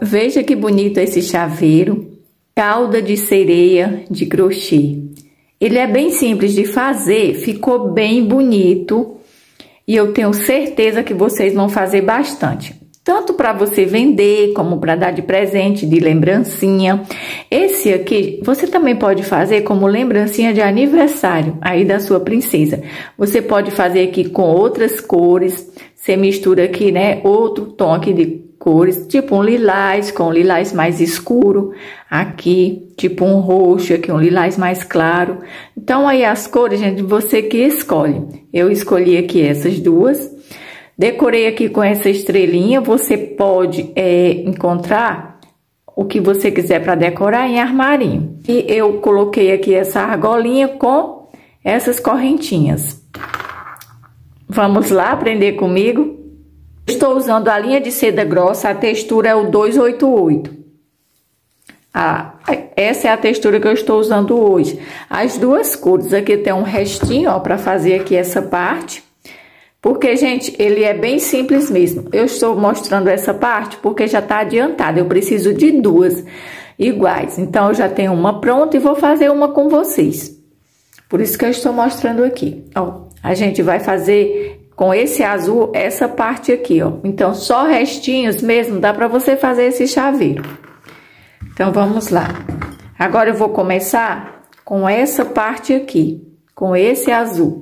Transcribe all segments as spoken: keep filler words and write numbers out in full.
Veja que bonito esse chaveiro, cauda de sereia de crochê. Ele é bem simples de fazer, ficou bem bonito e eu tenho certeza que vocês vão fazer bastante. Tanto para você vender, como para dar de presente, de lembrancinha. Esse aqui, você também pode fazer como lembrancinha de aniversário, aí da sua princesa. Você pode fazer aqui com outras cores, você mistura aqui, né, outro tom aqui de cores, tipo um lilás, com um lilás mais escuro, aqui, tipo um roxo, aqui um lilás mais claro. Então, aí as cores, gente, você que escolhe. Eu escolhi aqui essas duas. Decorei aqui com essa estrelinha, você pode é, encontrar o que você quiser para decorar em armarinho. E eu coloquei aqui essa argolinha com essas correntinhas. Vamos lá aprender comigo? Estou usando a linha de seda grossa, a textura é o duzentos e oitenta e oito. Ah, essa é a textura que eu estou usando hoje. As duas cores, aqui tem um restinho, ó, para fazer aqui essa parte. Porque, gente, ele é bem simples mesmo. Eu estou mostrando essa parte porque já está adiantada. Eu preciso de duas iguais. Então, eu já tenho uma pronta e vou fazer uma com vocês. Por isso que eu estou mostrando aqui. Ó, a gente vai fazer com esse azul essa parte aqui, ó. Então, só restinhos mesmo dá para você fazer esse chaveiro. Então, vamos lá. Agora, eu vou começar com essa parte aqui, com esse azul.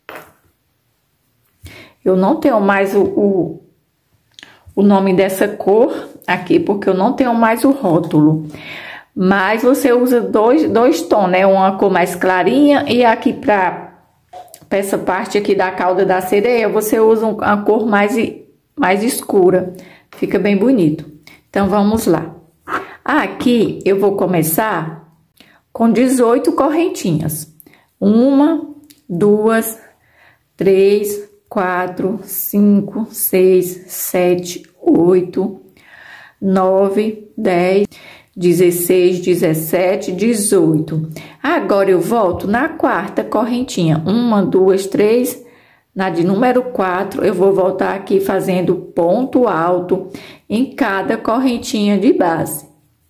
Eu não tenho mais o, o, o nome dessa cor aqui, porque eu não tenho mais o rótulo. Mas você usa dois, dois tons, né? Uma cor mais clarinha e aqui pra, pra essa parte aqui da cauda da sereia, você usa uma cor mais, mais escura. Fica bem bonito. Então, vamos lá. Aqui, eu vou começar com dezoito correntinhas. Uma, duas, três... quatro, cinco, seis, sete, oito, nove, dez, dezesseis, dezessete, dezoito. Agora, eu volto na quarta correntinha. Uma, duas, três. Na de número quatro, eu vou voltar aqui fazendo ponto alto em cada correntinha de base.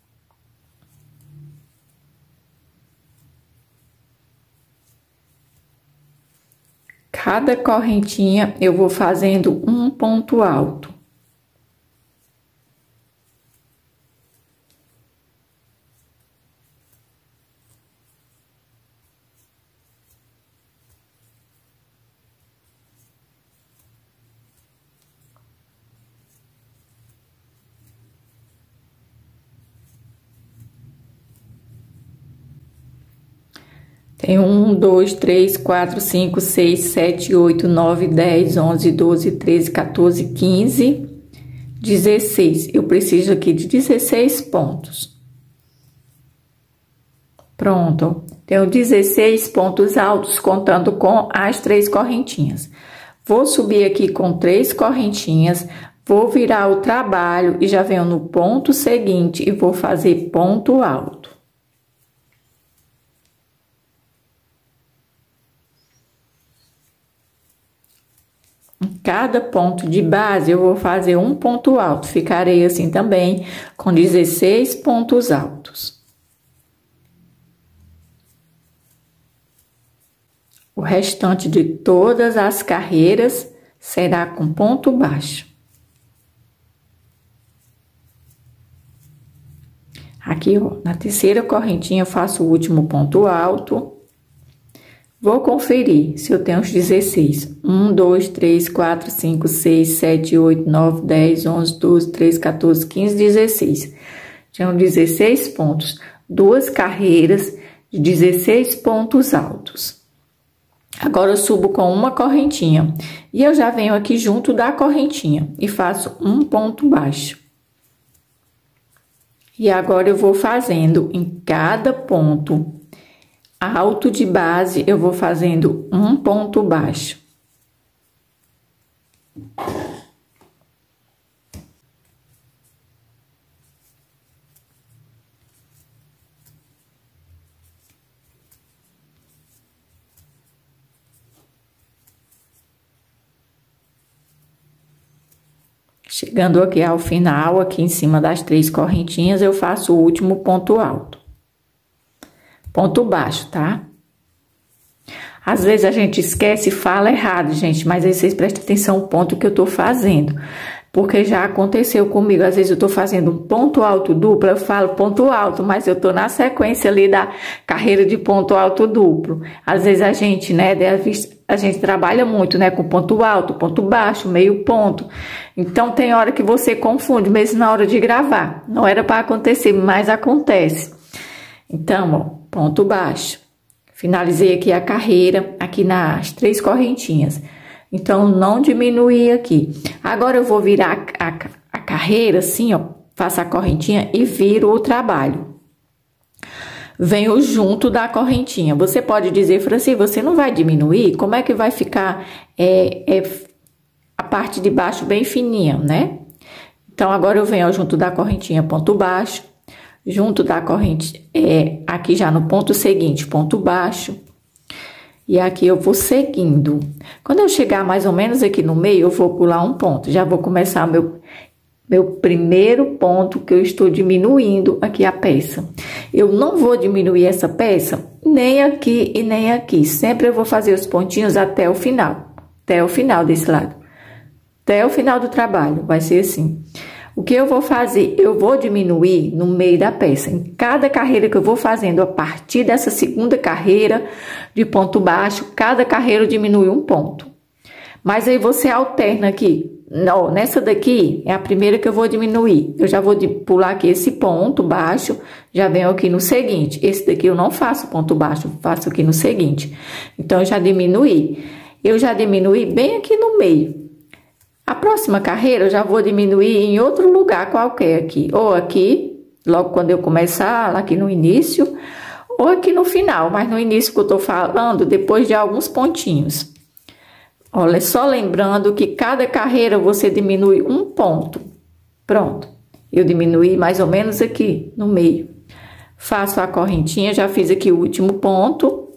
Cada correntinha eu vou fazendo um ponto alto. Tem um, dois, três, quatro, cinco, seis, sete, oito, nove, dez, onze, doze, treze, quatorze, quinze, dezesseis. Eu preciso aqui de dezesseis pontos. Pronto. Tenho dezesseis pontos altos, contando com as três correntinhas. Vou subir aqui com três correntinhas, vou virar o trabalho e já venho no ponto seguinte e vou fazer ponto alto. Em cada ponto de base, eu vou fazer um ponto alto. Ficarei assim também, com dezesseis pontos altos. O restante de todas as carreiras será com ponto baixo. Aqui, ó, na terceira correntinha, eu faço o último ponto alto. Vou conferir se eu tenho os dezesseis. um, dois, três, quatro, cinco, seis, sete, oito, nove, dez, onze, doze, treze, quatorze, quinze, dezesseis. Tinham dezesseis pontos, duas carreiras de dezesseis pontos altos. Agora, eu subo com uma correntinha e eu já venho aqui junto da correntinha e faço um ponto baixo. E agora, eu vou fazendo em cada ponto alto de base, eu vou fazendo um ponto baixo. Chegando aqui ao final, aqui em cima das três correntinhas, eu faço o último ponto alto. Ponto baixo, tá? Às vezes a gente esquece e fala errado, gente, mas aí vocês prestem atenção no ponto que eu tô fazendo. Porque já aconteceu comigo, às vezes eu tô fazendo um ponto alto duplo, eu falo ponto alto, mas eu tô na sequência ali da carreira de ponto alto duplo. Às vezes a gente, né, a gente trabalha muito, né, com ponto alto, ponto baixo, meio ponto. Então tem hora que você confunde, mesmo na hora de gravar. Não era para acontecer, mas acontece. Então, ó, ponto baixo. Finalizei aqui a carreira, aqui nas três correntinhas. Então, não diminuí aqui. Agora, eu vou virar a, a, a carreira, assim, ó. Faço a correntinha e viro o trabalho. Venho junto da correntinha. Você pode dizer, Franci, você não vai diminuir? Como é que vai ficar é, é, a parte de baixo bem fininha, né? Então, agora eu venho junto da correntinha, ponto baixo. Junto da corrente, é, aqui já no ponto seguinte, ponto baixo. E aqui eu vou seguindo. Quando eu chegar mais ou menos aqui no meio, eu vou pular um ponto. Já vou começar meu, meu primeiro ponto que eu estou diminuindo aqui a peça. Eu não vou diminuir essa peça nem aqui e nem aqui. Sempre eu vou fazer os pontinhos até o final. Até o final desse lado. Até o final do trabalho, vai ser assim. O que eu vou fazer? Eu vou diminuir no meio da peça. Em cada carreira que eu vou fazendo, a partir dessa segunda carreira de ponto baixo, cada carreira diminui um ponto. Mas aí você alterna aqui. Não, nessa daqui é a primeira que eu vou diminuir. Eu já vou pular aqui esse ponto baixo, já venho aqui no seguinte. Esse daqui eu não faço ponto baixo, faço aqui no seguinte. Então, eu já diminuí. Eu já diminuí bem aqui no meio. A próxima carreira eu já vou diminuir em outro lugar qualquer aqui. Ou aqui, logo quando eu começar, aqui no início, ou aqui no final. Mas no início que eu tô falando, depois de alguns pontinhos. Olha, só lembrando que cada carreira você diminui um ponto. Pronto. Eu diminuí mais ou menos aqui no meio. Faço a correntinha, já fiz aqui o último ponto.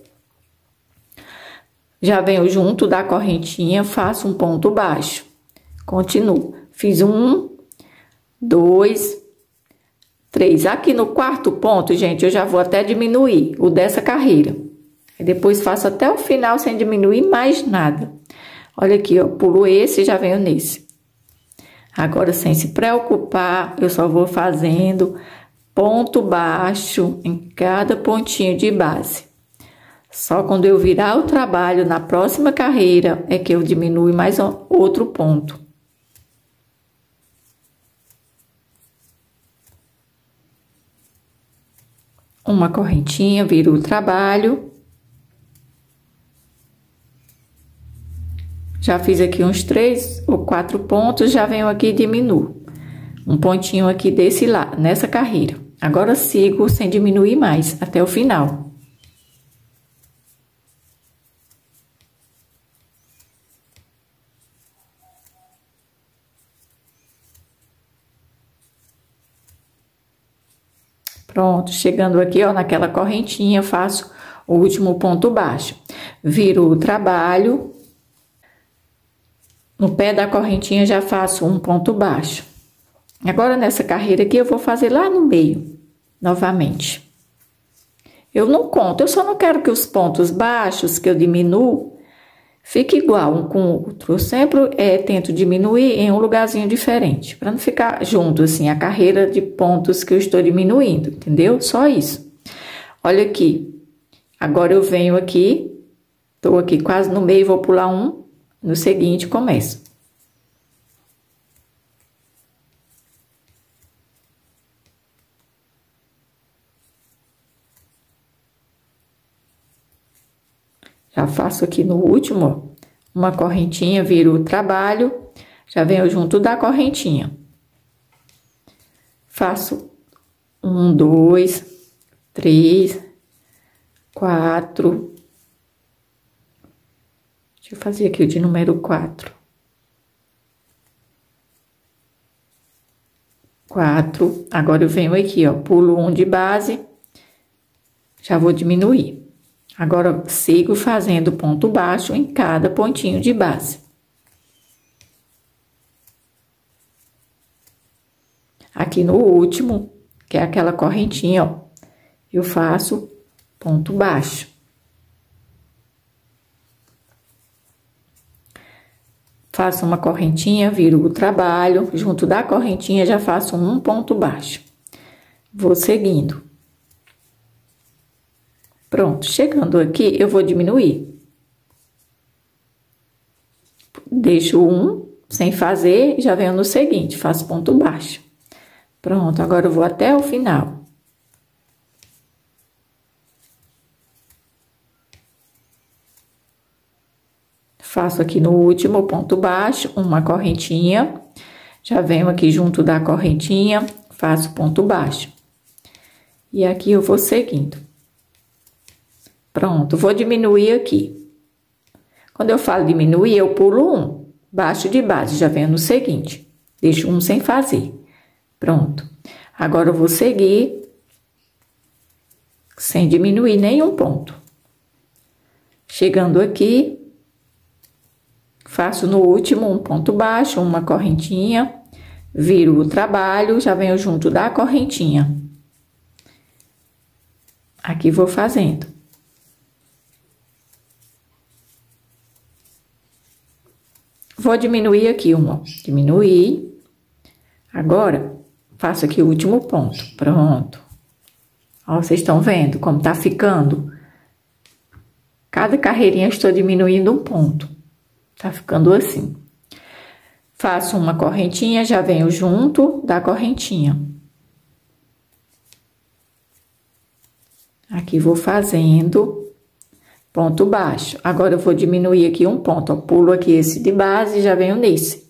Já venho junto da correntinha, faço um ponto baixo. Continuo. Fiz um, dois, três. Aqui no quarto ponto, gente, eu já vou até diminuir o dessa carreira. Aí depois faço até o final sem diminuir mais nada. Olha aqui, ó, pulo esse e já venho nesse. Agora, sem se preocupar, eu só vou fazendo ponto baixo em cada pontinho de base. Só quando eu virar o trabalho na próxima carreira é que eu diminuo mais outro ponto. Uma correntinha, viro o trabalho. Já fiz aqui uns três ou quatro pontos, já venho aqui e diminuo. Um pontinho aqui desse lado, nessa carreira. Agora, sigo sem diminuir mais, até o final. Pronto, chegando aqui, ó, naquela correntinha, faço o último ponto baixo. Viro o trabalho. No pé da correntinha, já faço um ponto baixo. Agora, nessa carreira aqui, eu vou fazer lá no meio, novamente. Eu não conto, eu só não quero que os pontos baixos que eu diminuo fique igual um com o outro. Eu sempre é, tento diminuir em um lugarzinho diferente, para não ficar junto, assim, a carreira de pontos que eu estou diminuindo, entendeu? Só isso. Olha aqui. Agora eu venho aqui, tô aqui quase no meio, vou pular um, no seguinte começo. Já faço aqui no último, ó, uma correntinha, viro o trabalho, já venho junto da correntinha. Faço um, dois, três, quatro. Deixa eu fazer aqui o de número quatro. Quatro. Agora eu venho aqui, ó, pulo um de base, já vou diminuir. Agora, sigo fazendo ponto baixo em cada pontinho de base. Aqui no último, que é aquela correntinha, ó, eu faço ponto baixo. Faço uma correntinha, viro o trabalho, junto da correntinha já faço um ponto baixo. Vou seguindo. Pronto, chegando aqui, eu vou diminuir. Deixo um sem fazer, já venho no seguinte, faço ponto baixo. Pronto, agora eu vou até o final. Faço aqui no último ponto baixo, uma correntinha. Já venho aqui junto da correntinha, faço ponto baixo. E aqui eu vou seguindo. Pronto, vou diminuir aqui. Quando eu falo diminuir, eu pulo um, baixo de base, já venho no seguinte. Deixo um sem fazer. Pronto. Agora eu vou seguir sem diminuir nenhum ponto. Chegando aqui, faço no último um ponto baixo, uma correntinha, viro o trabalho, já venho junto da correntinha. Aqui vou fazendo. Vou diminuir aqui uma, diminuir. Agora, faço aqui o último ponto, pronto. Ó, vocês estão vendo como tá ficando? Cada carreirinha eu estou diminuindo um ponto. Tá ficando assim. Faço uma correntinha, já venho junto da correntinha. Aqui vou fazendo ponto baixo. Agora, eu vou diminuir aqui um ponto, ó. Pulo aqui esse de base e já venho nesse.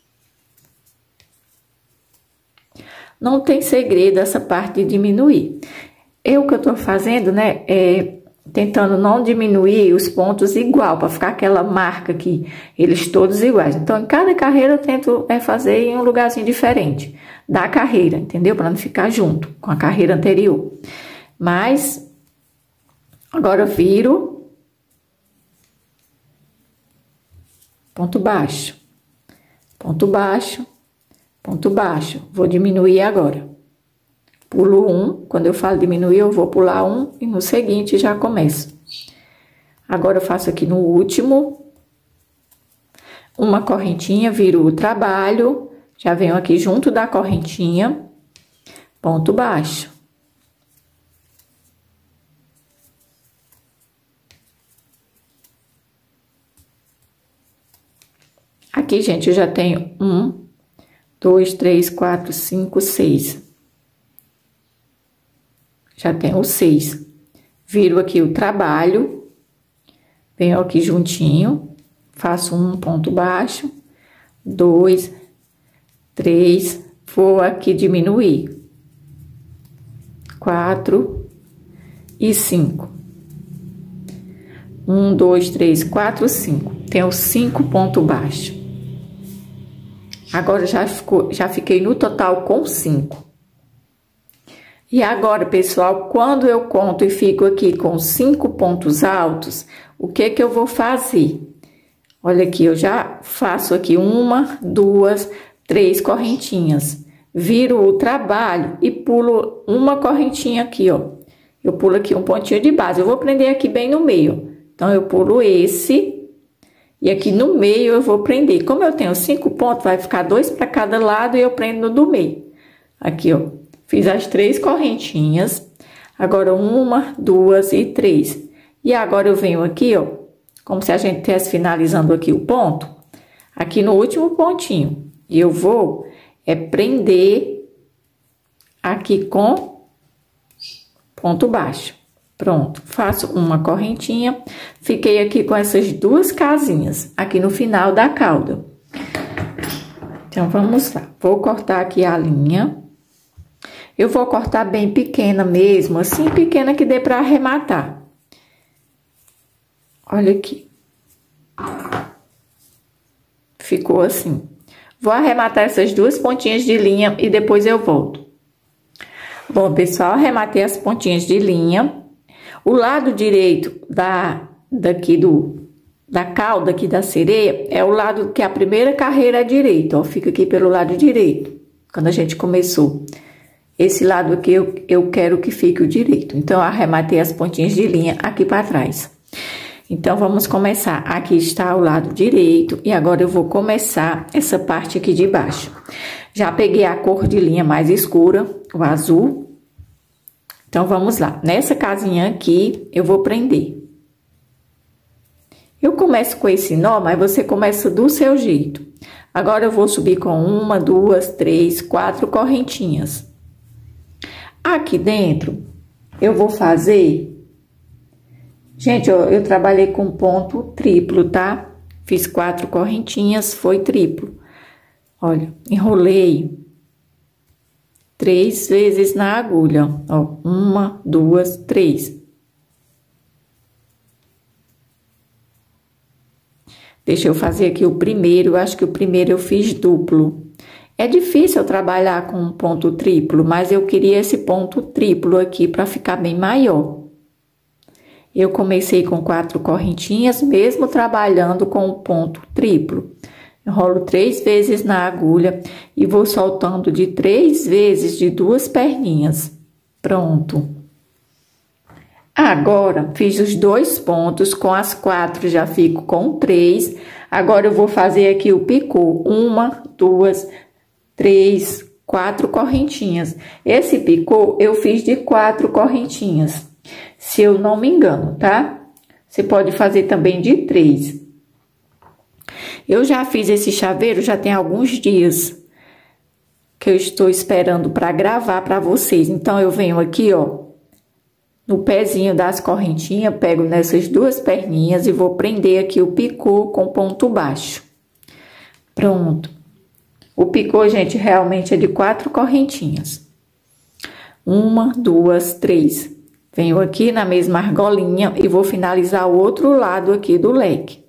Não tem segredo essa parte de diminuir. Eu que eu tô fazendo, né, é tentando não diminuir os pontos igual, para ficar aquela marca aqui, eles todos iguais. Então, em cada carreira eu tento é, fazer em um lugarzinho diferente da carreira, entendeu? Para não ficar junto com a carreira anterior. Mas, agora eu viro ponto baixo, ponto baixo, ponto baixo. Vou diminuir agora. Pulo um, quando eu falo diminuir, eu vou pular um e no seguinte já começo. Agora eu faço aqui no último, uma correntinha, viro o trabalho, já venho aqui junto da correntinha, ponto baixo. Aqui, gente, eu já tenho um, dois, três, quatro, cinco, seis. Já tenho seis. Viro aqui o trabalho, venho aqui juntinho, faço um ponto baixo, dois, três, vou aqui diminuir, quatro e cinco. Um, dois, três, quatro, cinco. Tenho cinco pontos baixos. Agora, já, ficou, já fiquei no total com cinco. E agora, pessoal, quando eu conto e fico aqui com cinco pontos altos, o que que eu vou fazer? Olha aqui, eu já faço aqui uma, duas, três correntinhas. Viro o trabalho e pulo uma correntinha aqui, ó. Eu pulo aqui um pontinho de base. Eu vou prender aqui bem no meio. Então, eu pulo esse e aqui no meio eu vou prender. Como eu tenho cinco pontos, vai ficar dois para cada lado e eu prendo no do meio. Aqui, ó. Fiz as três correntinhas, agora uma, duas e três. E agora eu venho aqui, ó, como se a gente estivesse finalizando aqui o ponto, aqui no último pontinho. E eu vou é prender aqui com ponto baixo. Pronto, faço uma correntinha, fiquei aqui com essas duas casinhas, aqui no final da cauda. Então, vamos lá. Vou cortar aqui a linha. Eu vou cortar bem pequena mesmo, assim, pequena que dê pra arrematar. Olha aqui. Ficou assim. Vou arrematar essas duas pontinhas de linha e depois eu volto. Bom, pessoal, arrematei as pontinhas de linha. O lado direito da, daqui do, da cauda aqui da sereia é o lado que a primeira carreira é direita, ó. Fica aqui pelo lado direito. quando a gente começou. Esse lado aqui eu, eu quero que fique o direito. Então, eu arrematei as pontinhas de linha aqui para trás. Então, vamos começar. Aqui está o lado direito e agora eu vou começar essa parte aqui de baixo. Já peguei a cor de linha mais escura, o azul. Então, vamos lá. Nessa casinha aqui, eu vou prender. Eu começo com esse nó, mas você começa do seu jeito. Agora, eu vou subir com uma, duas, três, quatro correntinhas. Aqui dentro, eu vou fazer... Gente, ó, eu trabalhei com ponto triplo, tá? Fiz quatro correntinhas, foi triplo. Olha, enrolei três vezes na agulha, ó. Uma, duas, três. Deixa eu fazer aqui o primeiro, eu acho que o primeiro eu fiz duplo. É difícil eu trabalhar com um ponto triplo, mas eu queria esse ponto triplo aqui para ficar bem maior. Eu comecei com quatro correntinhas, mesmo trabalhando com o ponto triplo. Enrolo três vezes na agulha e vou soltando de três vezes de duas perninhas. Pronto. Agora, fiz os dois pontos, com as quatro já fico com três. Agora, eu vou fazer aqui o picô. Uma, duas, três, quatro correntinhas. Esse picô eu fiz de quatro correntinhas, se eu não me engano, tá? Você pode fazer também de três. Eu já fiz esse chaveiro, já tem alguns dias que eu estou esperando para gravar para vocês. Então, eu venho aqui, ó, no pezinho das correntinhas, pego nessas duas perninhas e vou prender aqui o picô com ponto baixo. Pronto. O picô, gente, realmente é de quatro correntinhas. Uma, duas, três. Venho aqui na mesma argolinha e vou finalizar o outro lado aqui do leque.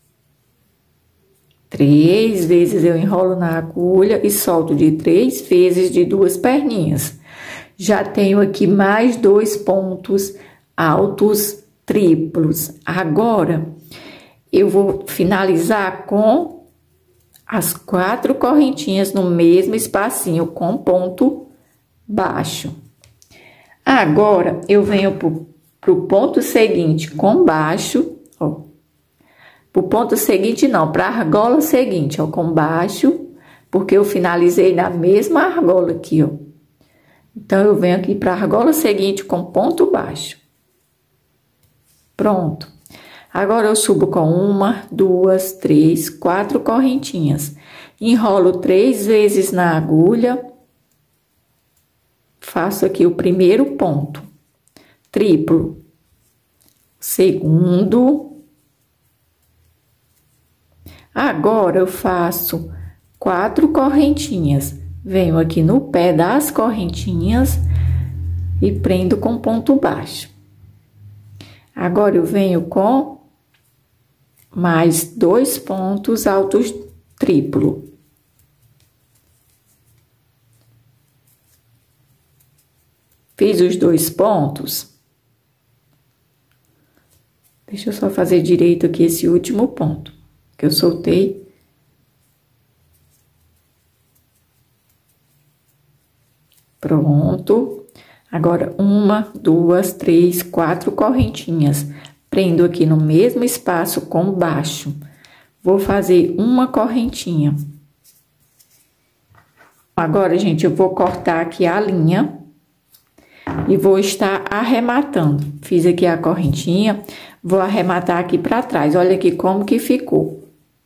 Três vezes eu enrolo na agulha e solto de três vezes de duas perninhas. Já tenho aqui mais dois pontos altos triplos. Agora, eu vou finalizar com as quatro correntinhas no mesmo espacinho, com ponto baixo. Agora, eu venho pro, pro ponto seguinte com baixo, ó. Pro ponto seguinte, não, pra argola seguinte, ó, com baixo, porque eu finalizei na mesma argola aqui, ó. Então, eu venho aqui pra argola seguinte com ponto baixo. Pronto. Agora, eu subo com uma, duas, três, quatro correntinhas. Enrolo três vezes na agulha. Faço aqui o primeiro ponto. Triplo. Segundo. Agora, eu faço quatro correntinhas. Venho aqui no pé das correntinhas e prendo com ponto baixo. Agora, eu venho com mais dois pontos altos triplo. Fiz os dois pontos. Deixa eu só fazer direito aqui esse último ponto, que eu soltei. Pronto. Agora, uma, duas, três, quatro correntinhas. Prendo aqui no mesmo espaço com baixo. Vou fazer uma correntinha. Agora, gente, eu vou cortar aqui a linha e vou estar arrematando. Fiz aqui a correntinha, vou arrematar aqui pra trás. Olha aqui como que ficou.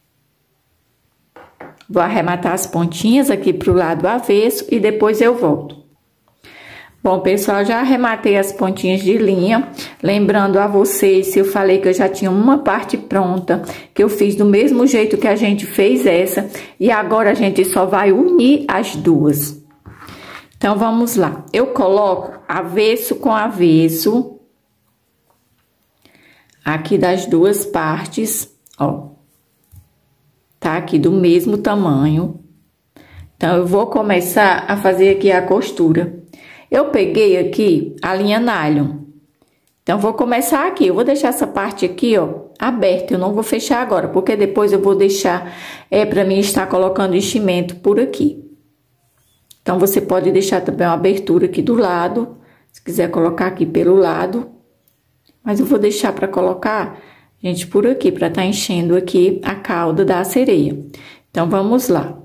Vou arrematar as pontinhas aqui pro lado avesso e depois eu volto. Bom, pessoal, já arrematei as pontinhas de linha. Lembrando a vocês, se eu falei que eu já tinha uma parte pronta, que eu fiz do mesmo jeito que a gente fez essa. E agora a gente só vai unir as duas. Então, vamos lá. Eu coloco avesso com avesso. Aqui das duas partes, ó. Tá aqui do mesmo tamanho. Então, eu vou começar a fazer aqui a costura. Eu peguei aqui a linha nylon. Então, vou começar aqui. Eu vou deixar essa parte aqui, ó, aberta. Eu não vou fechar agora, porque depois eu vou deixar, é, pra mim estar colocando enchimento por aqui. Então, você pode deixar também uma abertura aqui do lado, se quiser colocar aqui pelo lado. Mas eu vou deixar para colocar, gente, por aqui, para tá enchendo aqui a cauda da sereia. Então, vamos lá.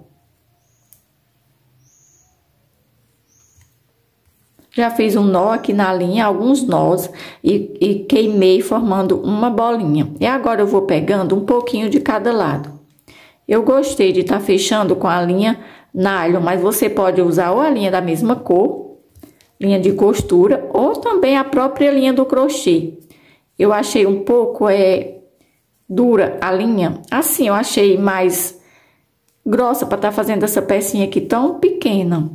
Já fiz um nó aqui na linha, alguns nós, e, e queimei formando uma bolinha. E agora eu vou pegando um pouquinho de cada lado. Eu gostei de estar fechando com a linha nylon, mas você pode usar ou a linha da mesma cor, linha de costura, ou também a própria linha do crochê. Eu achei um pouco é, dura a linha, assim, eu achei mais grossa para estar fazendo essa pecinha aqui tão pequena.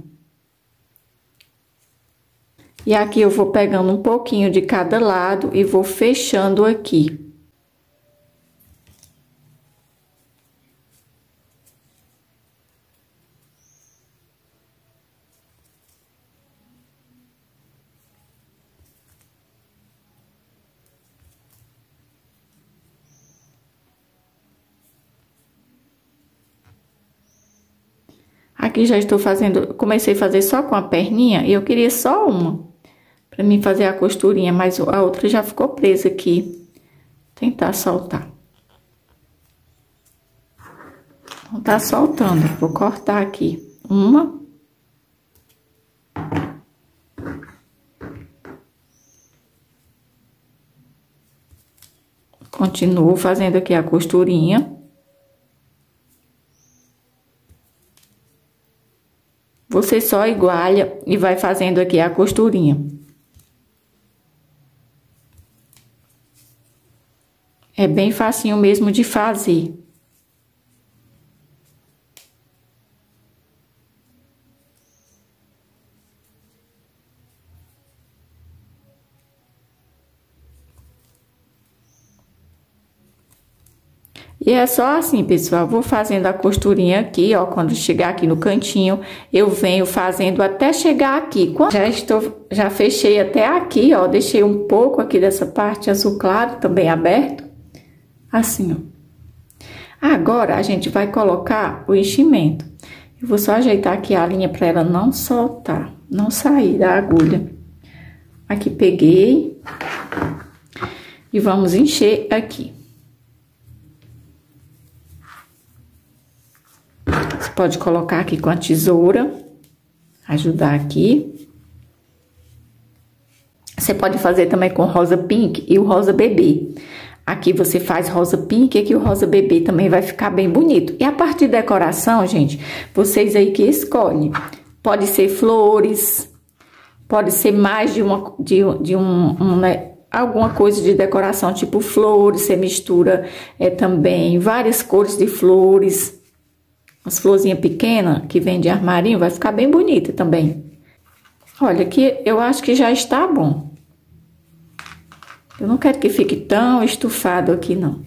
E aqui eu vou pegando um pouquinho de cada lado e vou fechando aqui. Aqui já estou fazendo, comecei a fazer só com a perninha e eu queria só uma, para mim fazer a costurinha, mas a outra já ficou presa aqui. Tentar soltar. Não tá soltando, vou cortar aqui. Uma. Continuo fazendo aqui a costurinha. Você só iguala e vai fazendo aqui a costurinha. É bem facinho mesmo de fazer. E é só assim, pessoal, vou fazendo a costurinha aqui, ó, quando chegar aqui no cantinho, eu venho fazendo até chegar aqui. Quando já estou, já fechei até aqui, ó, deixei um pouco aqui dessa parte azul claro também aberto, assim, ó. Agora, a gente vai colocar o enchimento. Eu vou só ajeitar aqui a linha para ela não soltar, não sair da agulha. Aqui peguei e vamos encher aqui. Você pode colocar aqui com a tesoura, ajudar aqui. Você pode fazer também com rosa pink e o rosa bebê. Aqui você faz rosa pink e aqui o rosa bebê também vai ficar bem bonito. E a parte de decoração, gente, vocês aí que escolhem. Pode ser flores, pode ser mais de uma, de, de um, um né, alguma coisa de decoração, tipo flores, você mistura é, também várias cores de flores. As florzinhas pequenas que vem de armarinho, vai ficar bem bonita também. Olha, aqui eu acho que já está bom. Eu não quero que fique tão estufado aqui, não.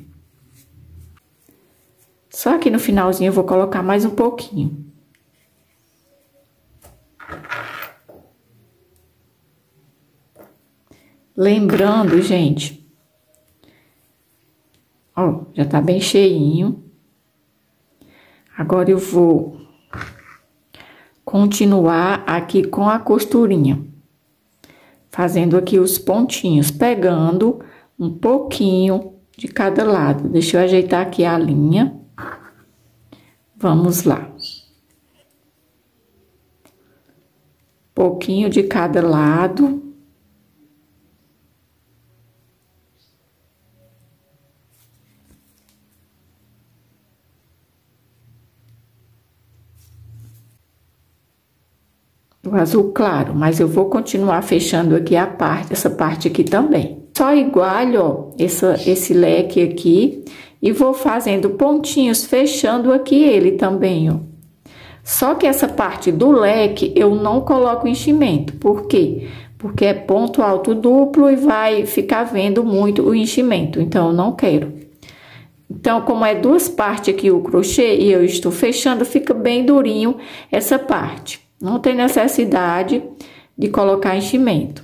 Só aqui no finalzinho eu vou colocar mais um pouquinho. Lembrando, gente, ó, já tá bem cheinho. Agora, eu vou continuar aqui com a costurinha. Fazendo aqui os pontinhos, pegando um pouquinho de cada lado. Deixa eu ajeitar aqui a linha. Vamos lá. Pouquinho de cada lado. O azul claro, mas eu vou continuar fechando aqui a parte, essa parte aqui também. Só igualo, ó, essa, esse leque aqui e vou fazendo pontinhos, fechando aqui ele também, ó. Só que essa parte do leque eu não coloco enchimento, por quê? Porque é ponto alto duplo e vai ficar vendo muito o enchimento, então eu não quero. Então, como é duas partes aqui o crochê e eu estou fechando, fica bem durinho essa parte. Não tem necessidade de colocar enchimento.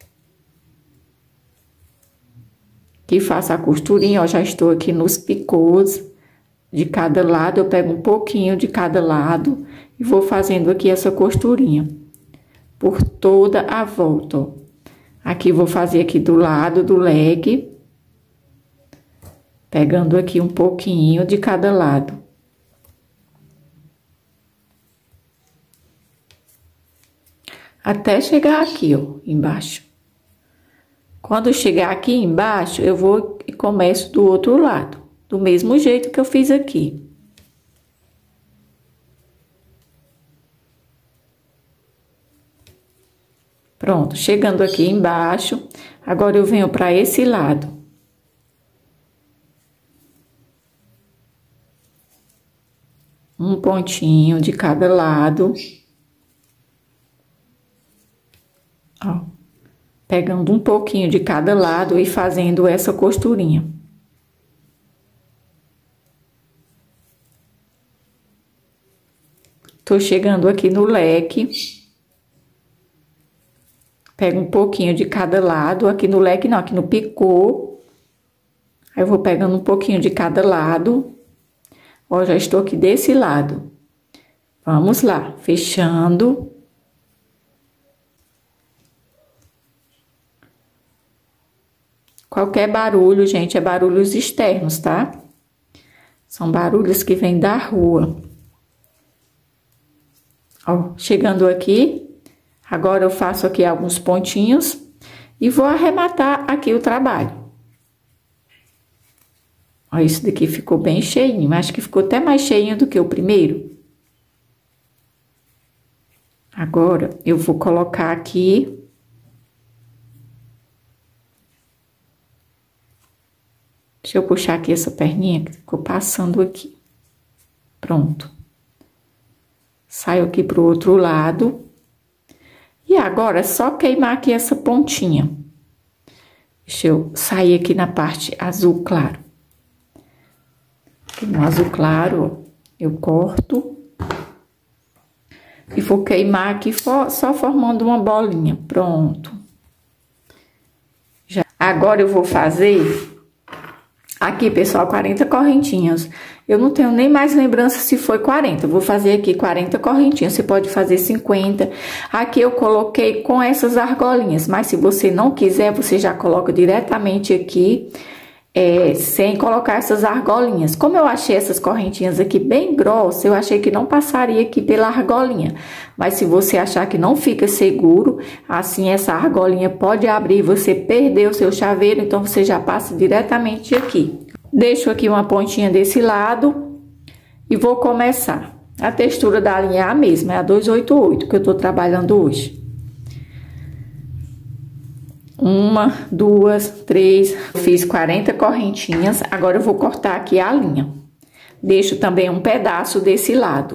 Aqui faço a costurinha, ó, já estou aqui nos picôs de cada lado. Eu pego um pouquinho de cada lado E vou fazendo aqui essa costurinha por toda a volta, ó. Aqui vou fazer aqui do lado do leque, pegando aqui um pouquinho de cada lado. Até chegar aqui, ó, embaixo. Quando chegar aqui embaixo, eu vou e começo do outro lado, do mesmo jeito que eu fiz aqui. Pronto, chegando aqui embaixo, agora eu venho para esse lado. Um pontinho de cada lado. Ó, pegando um pouquinho de cada lado e fazendo essa costurinha. Tô chegando aqui no leque. Pego um pouquinho de cada lado, aqui no leque não, aqui no picô. Aí eu vou pegando um pouquinho de cada lado. Ó, já estou aqui desse lado. Vamos lá, fechando. Qualquer barulho, gente, é barulhos externos, tá? São barulhos que vêm da rua. Ó, chegando aqui, agora eu faço aqui alguns pontinhos e vou arrematar aqui o trabalho. Ó, isso daqui ficou bem cheinho, acho que ficou até mais cheinho do que o primeiro. Agora, eu vou colocar aqui... Deixa eu puxar aqui essa perninha que ficou passando aqui. Pronto. Saio aqui pro outro lado. E agora, é só queimar aqui essa pontinha. Deixa eu sair aqui na parte azul claro. Aqui no azul claro, ó, eu corto. E vou queimar aqui só formando uma bolinha. Pronto. Já. Agora, eu vou fazer... Aqui, pessoal, quarenta correntinhas. Eu não tenho nem mais lembrança se foi quarenta. Vou fazer aqui quarenta correntinhas. Você pode fazer cinquenta. Aqui eu coloquei com essas argolinhas. Mas se você não quiser, você já coloca diretamente aqui, é, sem colocar essas argolinhas. Como eu achei essas correntinhas aqui bem grossas, eu achei que não passaria aqui pela argolinha. Mas se você achar que não fica seguro, assim essa argolinha pode abrir e você perder o seu chaveiro, então você já passa diretamente aqui. Deixo aqui uma pontinha desse lado e vou começar. A textura da linha é a mesma, é a duzentos e oitenta e oito que eu tô trabalhando hoje. Uma, duas, três, fiz quarenta correntinhas, agora eu vou cortar aqui a linha. Deixo também um pedaço desse lado.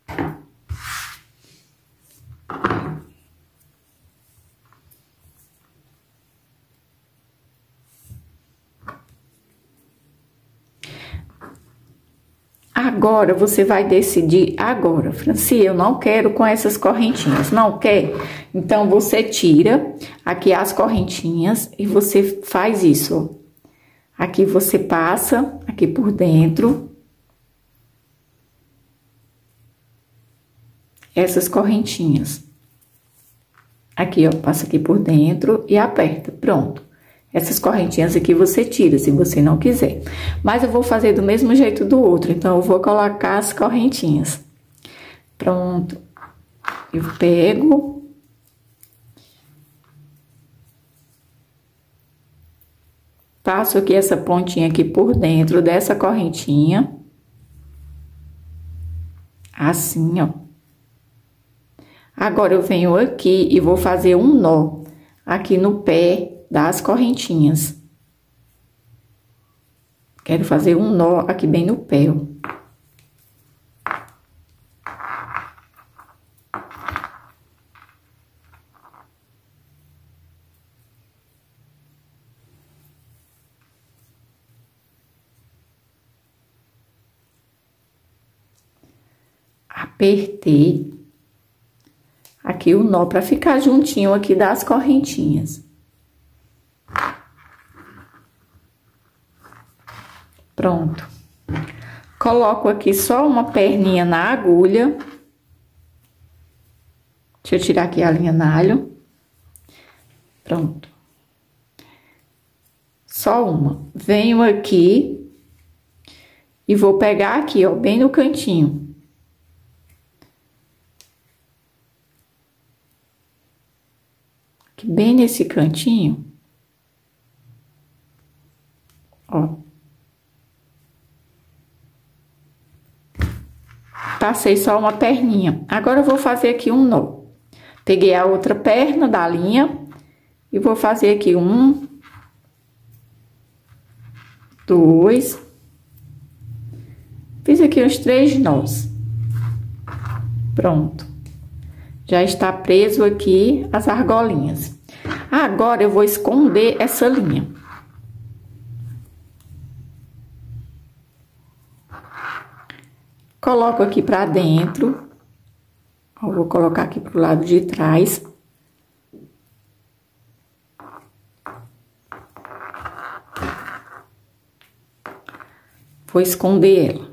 Agora, você vai decidir agora, Franci, eu não quero com essas correntinhas, não quer? Então, você tira aqui as correntinhas e você faz isso, ó. Aqui você passa, aqui por dentro, essas correntinhas. Aqui, ó, passa aqui por dentro e aperta, pronto. Essas correntinhas aqui você tira, se você não quiser. Mas eu vou fazer do mesmo jeito do outro, então eu vou colocar as correntinhas. Pronto. Eu pego. Passo aqui essa pontinha aqui por dentro dessa correntinha. Assim, ó. Agora, eu venho aqui e vou fazer um nó aqui no pé das correntinhas. Quero fazer um nó aqui bem no pé, ó. Apertei aqui o nó para ficar juntinho aqui das correntinhas. Pronto. Coloco aqui só uma perninha na agulha. Deixa eu tirar aqui a linha nalho. Pronto. Só uma. Venho aqui e vou pegar aqui, ó, bem no cantinho. Aqui, bem nesse cantinho. Ó. Passei só uma perninha. Agora eu vou fazer aqui um nó. Peguei a outra perna da linha e vou fazer aqui um, dois, fiz aqui os três nós. Pronto. Já está preso aqui as argolinhas. Agora eu vou esconder essa linha. Coloco aqui pra dentro. Eu vou colocar aqui pro lado de trás. Vou esconder ela.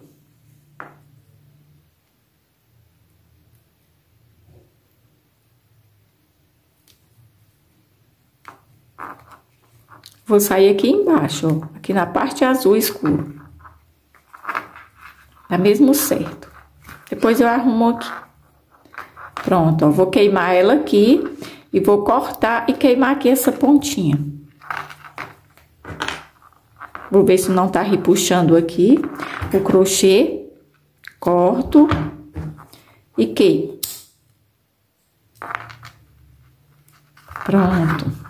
Vou sair aqui embaixo, ó, aqui na parte azul escuro. Dá mesmo certo. Depois eu arrumo aqui. Pronto, ó, vou queimar ela aqui e vou cortar e queimar aqui essa pontinha. Vou ver se não tá repuxando aqui o crochê. Corto e queimo. Pronto.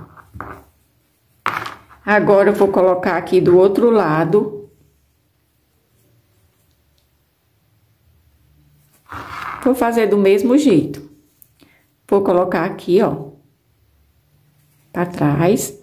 Agora eu vou colocar aqui do outro lado. Vou fazer do mesmo jeito. Vou colocar aqui, ó, pra trás.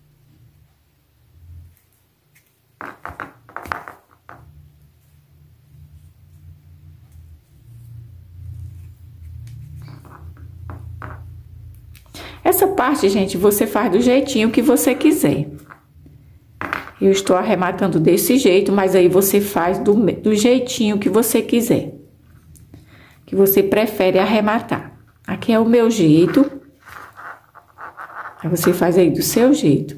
Essa parte, gente, você faz do jeitinho que você quiser. Eu estou arrematando desse jeito, mas aí você faz do, do jeitinho que você quiser. Que você prefere arrematar. Aqui é o meu jeito. Aí você faz aí do seu jeito.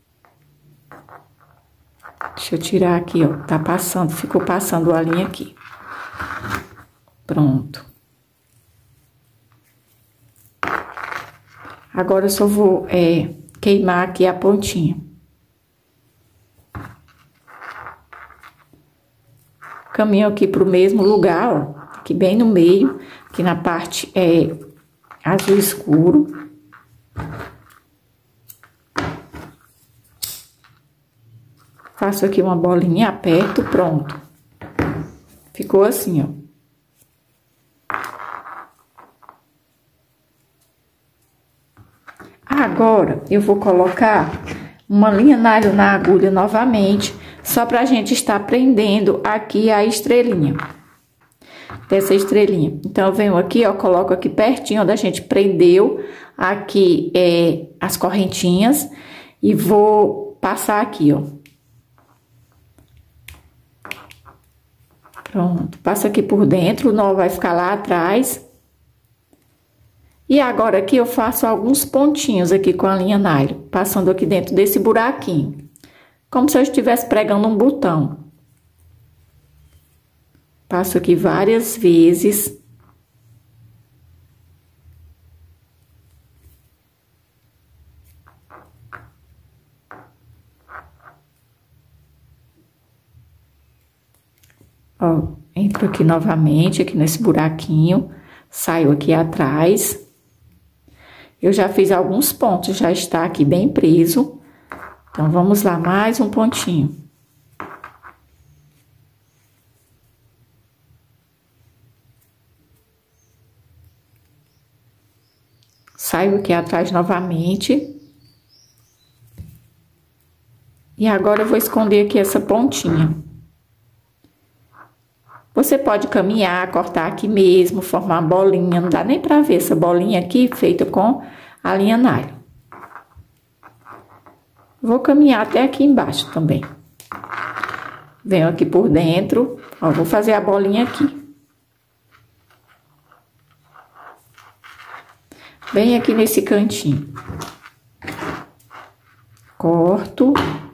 Deixa eu tirar aqui, ó. Tá passando, ficou passando a linha aqui. Pronto. Agora eu só vou é, queimar aqui a pontinha. Caminho aqui pro mesmo lugar, ó. Aqui bem no meio, aqui na parte é, azul escuro. Faço aqui uma bolinha, aperto, pronto. Ficou assim, ó. Agora, eu vou colocar uma linha nalho na agulha novamente, só pra gente estar prendendo aqui a estrelinha. Dessa estrelinha. Então, eu venho aqui, ó, coloco aqui pertinho onde a gente prendeu aqui é, as correntinhas e vou passar aqui, ó. Pronto, passo aqui por dentro, o nó vai ficar lá atrás. E agora aqui eu faço alguns pontinhos aqui com a linha nalho, passando aqui dentro desse buraquinho. Como se eu estivesse pregando um botão. Passo aqui várias vezes. Ó, entro aqui novamente, aqui nesse buraquinho, saio aqui atrás. Eu já fiz alguns pontos, já está aqui bem preso. Então, vamos lá, mais um pontinho. Saio aqui atrás novamente. E agora eu vou esconder aqui essa pontinha. Você pode caminhar, cortar aqui mesmo, formar uma bolinha. Não dá nem pra ver essa bolinha aqui feita com a linha nalho. Vou caminhar até aqui embaixo também. Venho aqui por dentro, ó, vou fazer a bolinha aqui. bem aqui nesse cantinho. Corto.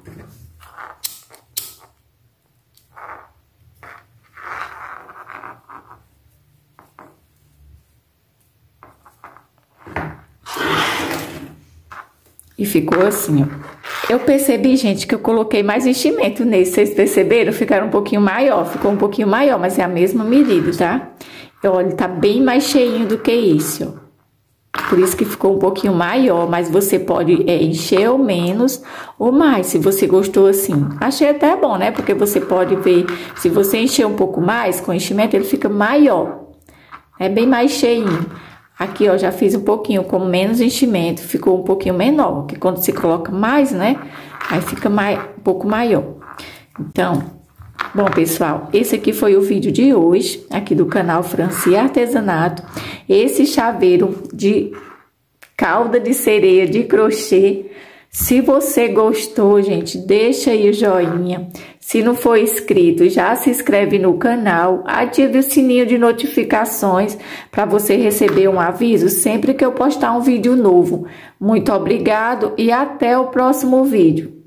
E ficou assim, ó. Eu percebi, gente, que eu coloquei mais enchimento nesse. Vocês perceberam? Ficaram um pouquinho maior. Ficou um pouquinho maior, mas é a mesma medida, tá? E olha, tá bem mais cheinho do que esse, ó. Por isso que ficou um pouquinho maior, mas você pode é, encher ou menos ou mais, se você gostou assim. Achei até bom, né? Porque você pode ver, se você encher um pouco mais com enchimento, ele fica maior. É bem mais cheinho. Aqui, ó, já fiz um pouquinho com menos enchimento, ficou um pouquinho menor, que quando se coloca mais, né? Aí fica mais, um pouco maior. Então, bom, pessoal, esse aqui foi o vídeo de hoje, aqui do canal Franci Artesanato. Esse chaveiro de cauda de sereia de crochê. Se você gostou, gente, deixa aí o joinha. Se não for inscrito, já se inscreve no canal, ative o sininho de notificações para você receber um aviso sempre que eu postar um vídeo novo. Muito obrigado e até o próximo vídeo.